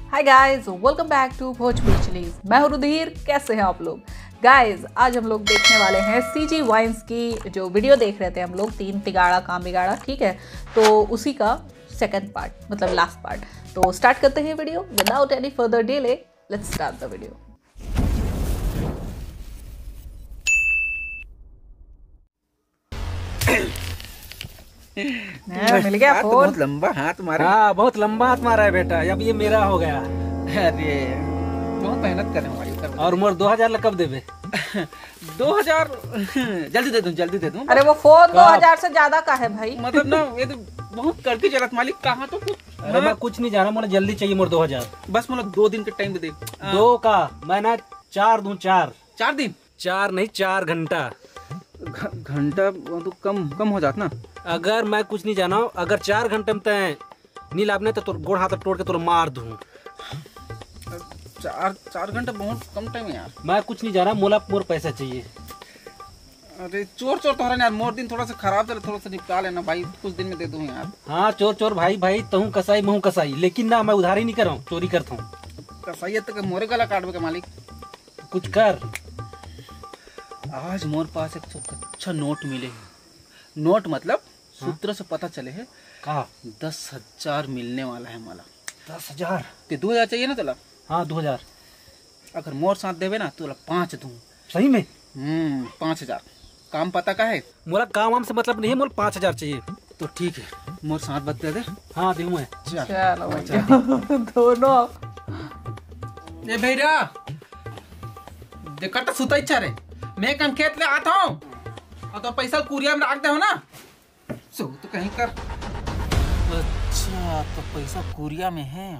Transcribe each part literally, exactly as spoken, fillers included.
Hi guys, welcome back to Bhojpuri chillies. मैं हूं रुधिर। कैसे हैं आप लोग? गाइस, आज हम लोग देखने वाले हैं सीजी वाइन्स की जो वीडियो देख रहे थे हम लोग, तीन तिगाड़ा काम बिगाड़ा, ठीक है। तो उसी का सेकंड पार्ट, मतलब लास्ट पार्ट। तो स्टार्ट करते हैं video without any further delay. Let's start the video. मिल गया फोन। बहुत लंबा हाथ मारा। हाँ, बहुत लंबा हाथ मारा है बेटा। अब ये मेरा हो गया। अरे बहुत मेहनत कर हमारी ऊपर। और उम्र दो हजार कब देवे? दो हजार जल्दी दे दूं, जल्दी दे दूं। अरे वो फोन दो हजार से ज्यादा का है भाई। मतलब ना ये तो बहुत करके चलत मालिक। कहाँ तो कुछ अरे मैं कुछ नहीं जाना, मुझे जल्दी चाहिए। मोर दो हजार बस मतलब दो दिन के टाइम दे। दो का मैं ना चार दूं। चार चार दिन चार नहीं, चार घंटा घंटा तो कम कम हो जात ना। अगर मैं कुछ नहीं जाना, अगर चार घंटे में तय नहीं लाभने तो तोर गोड़ हाथ तोड़ के तोर मार दूं। चार चार घंटा बहुत कम टाइम है यार। मैं कुछ नहीं जाना, मोला मोर पैसा चाहिए। अरे चोर चोर तो हो रहा यार। मोर दिन थोड़ा सा खराब चले, थोड़ा सा निपटा लेना भाई। कुछ दिन में दे दूं यार। हाँ, चोर चोर भाई भाई, तहूँ कसाई महू कसाई, लेकिन ना मैं उधारी नहीं कर रहा हूँ, चोरी करता हूँ। कसाई तक मोरे गला काटबे के मालिक। कुछ कर। आज मोर पास एक अच्छा नोट मिले। नोट मतलब सूत्र से पता चले है कहा दस हजार मिलने वाला है मला। दस हजार ते दो हजार चाहिए ना तुला? हाँ, दो हजार अगर मोर साथ देवे ना तुला पाँच दूं। सही में? हम्म पाँच हजार। काम पता का है? मोला काम वाम से मतलब नहीं है, मोला पाँच हजार चाहिए। तो ठीक है, मोर साथ बत दे दे। हाँ दूं मैं। चलो भैया दोनों। ए भैया देखा तो सुता इच्छा रे। मैं कम खेत ले आता हूँ और तो पैसा कुरिया में रख दे हो ना। सो तो कहीं कर। अच्छा तो पैसा कुरिया में है,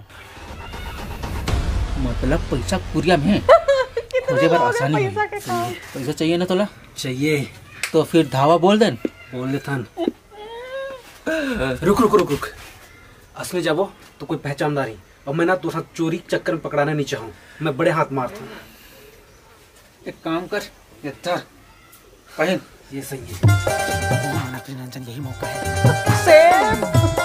मतलब पैसा कुरिया में है। मुझे बार आसानी है। पैसा चाहिए ना तोला? चाहिए। तो फिर धावा बोल देन। बोल दे थान। रुक रुक रुक रुक असली जाबो तो कोई पहचानदारी। और मैं ना तो साथ चोरी चक्कर में पकड़ाना नहीं चाहूँ। मैं बड़े हाथ मारता हूँ। एक काम कर, ये धर पहन। ये सही है। यही मौका है। सेम।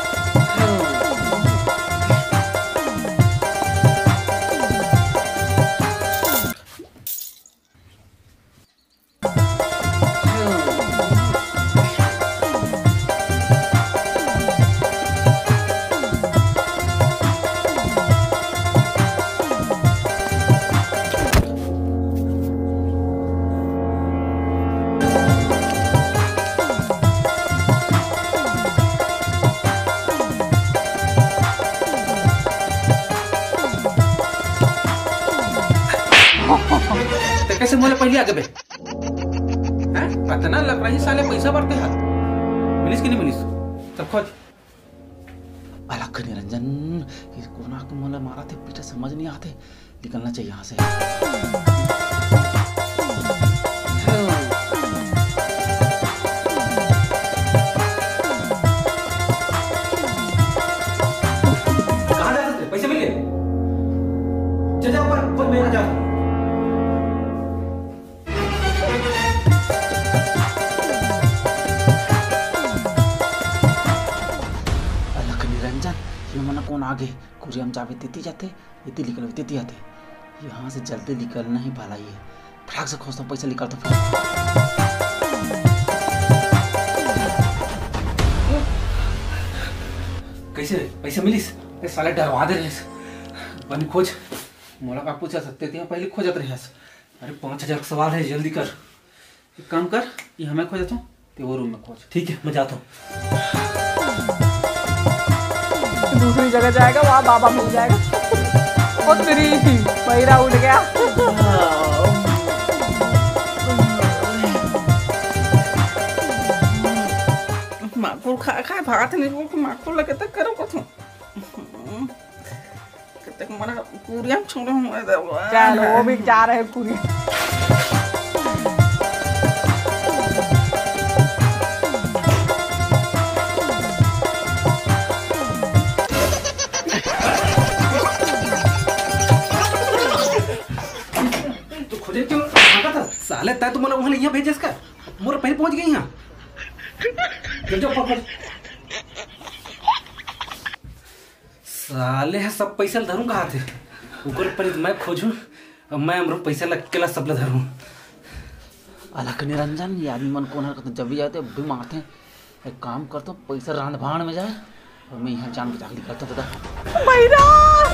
कैसे मोले पहले आगे बे? हैं? पता ना लग रही साले पैसा भरते हाथ। मिलिस कि नहीं मिलिस? सब खोज। अलग निरंजन ये कोना को मोला मारा थे, पीछे समझ नहीं आते। निकलना चाहिए यहाँ से। कहाँ जा रहे थे? पैसे मिल गए? चल जा ऊपर, खुद मेरा जा। कौन आगे कुरियम जावे तेती जाते, इतनी निकल तेती आते। यहाँ से जल्दी निकलना ही भला ही है। फटाक से खोजता हूँ, पैसा निकालता हूँ। कैसे पैसे मिलिस? ये साले डरवा दे रहे बनी खोज। मोला का पूछा सकते थे पहले खोजत रहे। अरे पाँच हजार का सवाल है, जल्दी कर। एक काम कर, ये हमें खोजत हूँ तो वो रूम में खोज। ठीक है, मैं जाता हूँ। दूसरी जगह जाएगा, वहाँ बाबा मिल जाएगा। ओ तेरी पैरा उठ गया। माकुल खा खा भात नहीं वो माकुल लगे तक करो कथो। कितने मना कुरिया छोड़ हूँ। चलो वो भी जा रहे हैं पूरी। साले तय तुम्हारा वहाँ यहाँ भेजे इसका मोर पहले पहुँच गई यहाँ। साले है सब पैसा धरूं कहाँ थे ऊपर पर मैं खोजूं अब मैं हमरो पैसा लग के ला सब ला धरूं। अलग निरंजन ये आदमी मन कौन है जब भी जाते अब भी मारते हैं। एक काम करता हूँ पैसा रांध भाड़ में जाए और मैं यहाँ जान के चाकरी करता हूँ दादा। भैरा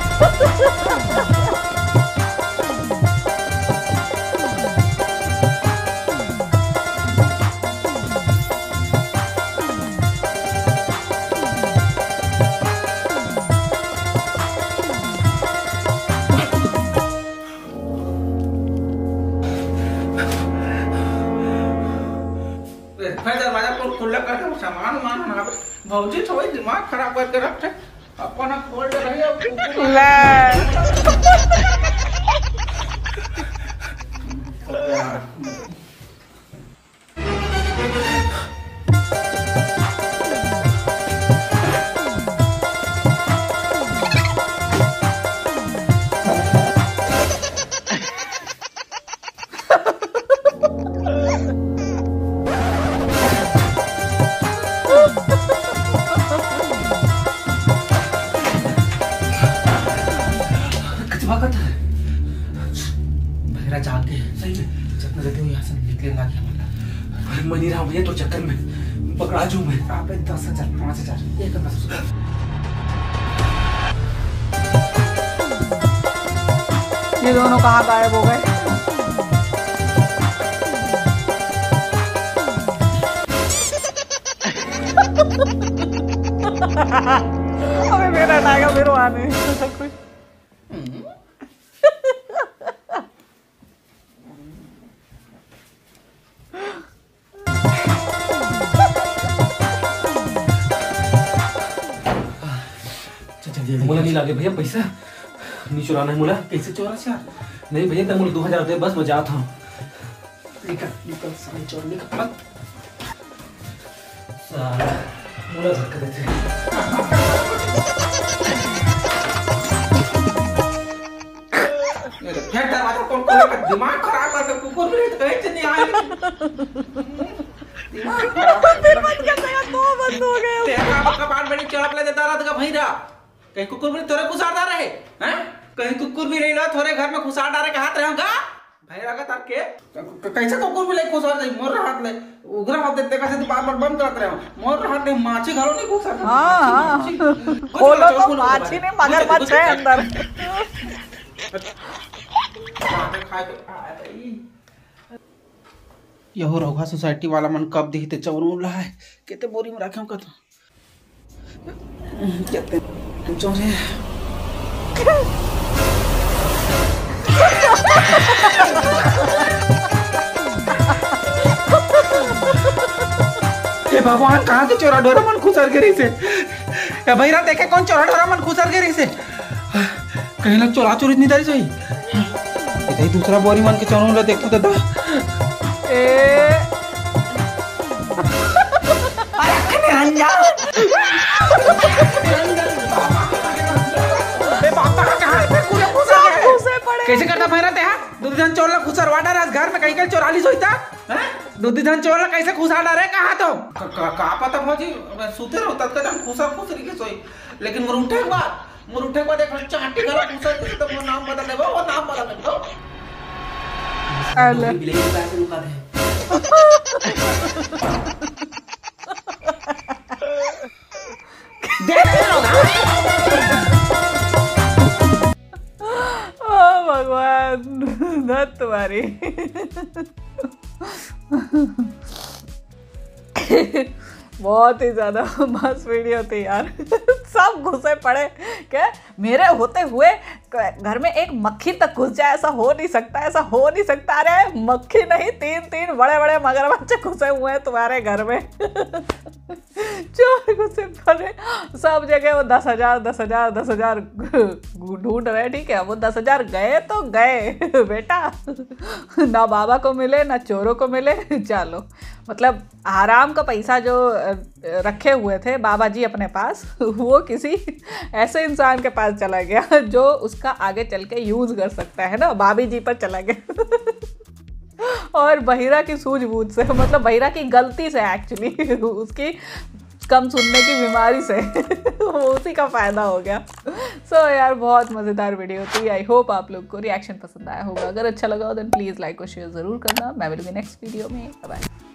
दरवाजा को खुला कर सामान मान भौजी थोड़ी दिमाग खराब करके रखते अपना खोल दे रही भैरा जाके सही में जितना जल्दी यहाँ से निकले ना क्या मतलब मनी रहा भैया तो चक्कर में पकड़ा जू मैं आप दस हजार पाँच हजार एक दस ये दोनों कहाँ गायब हो गए? अबे मेरा आएगा फिर वहां नहीं कुछ। मुला नहीं लागे भैया पैसा नहीं चुराना है। मुला कैसे चोरा यार? नहीं भैया मुझे दो हजार दे बस मैं जाता हूँ। निकल निकल सारे चोर निकल मत साला मुला धक्का देते फिर दरवाजा कौन खोलेगा? दिमाग खराब करके कुकुर भी कहीं से नहीं आए। दिमाग खराब फिर बच गया तेरा दो बंद हो गए। तेरा कपाट बड़ी चढ़प ले देता रहा था भैरा कहीं कुकुर भी थोड़े खुशार डाले हैं कहीं कुकुर भी रही रहा थोड़े घर में खुशार डाले के हाथ रहेगा भैरा का तार के कैसे कुकुर भी ले खुशार नहीं मोर हाथ ले उग्र हाथ देते कैसे तो बार बार बंद करते रहे मोर हाथ ले माछी घरों नहीं खुशार। हाँ खोलो तो माछी ने मगरमच्छ है अंदर। यहो रघुआ सोसाइटी वाला मन कब दिखते चौरू ला है केते बोरी में रखे कत केते चौरे ए भगवान कहाँ के चोरा ढोरा मन खुसर गिरी से ए भैरा देखे कौन चोरा ढोरा मन खुसर गिरी से कहीं लग चोरा चोरी नहीं दारी सही इधर दूसरा बोरी मन के चोरों ला देखो दादा ए कैसे करता भैरा ते दूधी धन चोर ला खुसर वाडा रात घर में कहीं कहीं चोराली सोईता हैं दूधी धन चोर ला कैसे खुसा डाले कहाँ तो का पता भौजी सूते रहो तब तक खुसा खुसरी के सोई लेकिन मोर उठे के बाद मोर उठे के बाद एक चाटी गला खुसर के तो मोर नाम बदल देबो वो नाम बदल देबो अल्लाह बिलेई के पैसे लुका दे भगवान धत तुम्हारी। बहुत ही ज्यादा मस्त वीडियो थी यार। सब घुसे पड़े क्या मेरे होते हुए घर में एक मक्खी तक घुस जाए ऐसा हो नहीं सकता ऐसा हो नहीं सकता। अरे मक्खी नहीं तीन तीन बड़े बड़े मगरमच्छ घुसे हुए हैं तुम्हारे घर में। चोर घुसे पड़े सब जगह। वो दस हजार दस हजार दस हजार ढूंढ रहे ठीक है। वो दस हजार गए तो गए बेटा ना बाबा को मिले ना चोरों को मिले। चलो मतलब आराम का पैसा जो रखे हुए थे बाबा जी अपने पास वो किसी ऐसे इंसान के पास चला गया जो उसका आगे चल के यूज कर सकता है ना। भाभी जी पर चला गया और बहिरा की सूझबूझ से मतलब बहिरा की गलती से एक्चुअली उसकी कम सुनने की बीमारी से वो उसी का फायदा हो गया। सो so, यार बहुत मज़ेदार वीडियो थी। आई होप आप लोग को रिएक्शन पसंद आया होगा। अगर अच्छा लगा हो देन प्लीज़ लाइक और शेयर ज़रूर करना। मैं मिलूंगी नेक्स्ट वीडियो में। बाय।